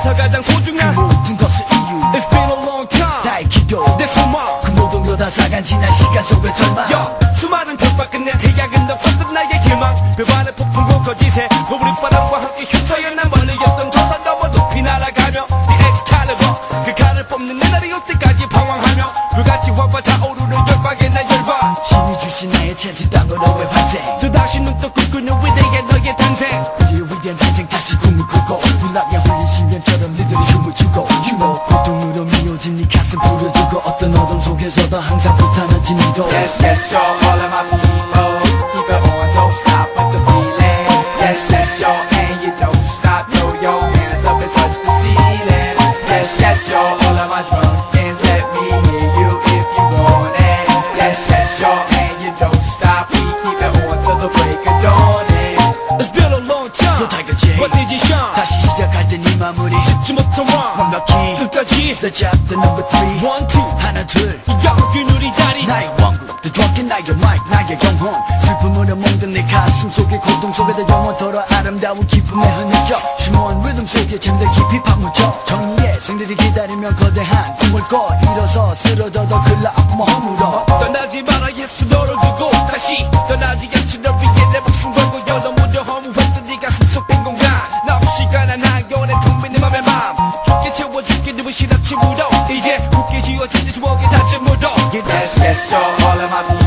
세상에서 가장 소중한 그 모든 것을 이유 It's been a long time 나의 기도 내 소망 그 모든 거 다 사간 지난 시간 속의 절망 수많은 별과 끝내 태양은 없었던 나의 희망 별반의 폭풍과 거짓에 노을바람과 함께 휩싸여 난 멀리였던 저 산 넘어 높이 날아가며 The Excalibur 그 칼을 뽑는 내 날이 올 때까지 방황하며 불같이 확 타오르는 열방에 난 열방 신이 주신 나의 찬스 땅으로의 환생 또다시 눈떠 꿈꾸는 위대한 너의 탄생 우리의 위대한 탄생 다시 꿈을 꾸고 불나게 흘린 신년처럼 너희들이 춤을 추고 You know 고통으로 미어진 네 가슴 부려주고 어떤 어둠 속에서도 항상 불타는 진리로 Yes, yes, yo, all of my people keep it on, don't stop with the feeling Yes, yes, yo, and you don't stop, throw your hands up and touch the ceiling Yes, yes, yo, all of my drunkins, let me hear you if you want it Yes, yes, yo, and you don't stop, we keep it on till the break of dawn It's been a long time 또 달그지 What did you shine 다시 시작할 때 네 마무리 잊지 못한 왕 완벽히 끝까지 The chapter number 3 One, two 하나 둘 야구 누리 자리 나의 왕국 The drunken 나의 mic 나의 영혼 슬픔으로 멍든 내 가슴 속에 고통 속에도 영원토록 아름다운 기쁨에 흐느껴 심오한 리듬 속에 잠들 깊이 파묻혀 정의의 승리를 기다리며 거대한 꿈을 꿔 일어서 쓰러져도 글라 아픔을 허물어 떠나지 마라 예수 너를 두고 다시 떠나지 않지 널 위해 내 목숨 걸고 여러 무려 허무했던 네 가슴 속 빈 공간 나 없이 가난 한겨울에 텅 빈 내 맘의 맘 죽게 채워줄게 눈부신 아침으로 이제 굳게 지어진 내 추억의 다짐으로 Yes, yes, yo, all of my people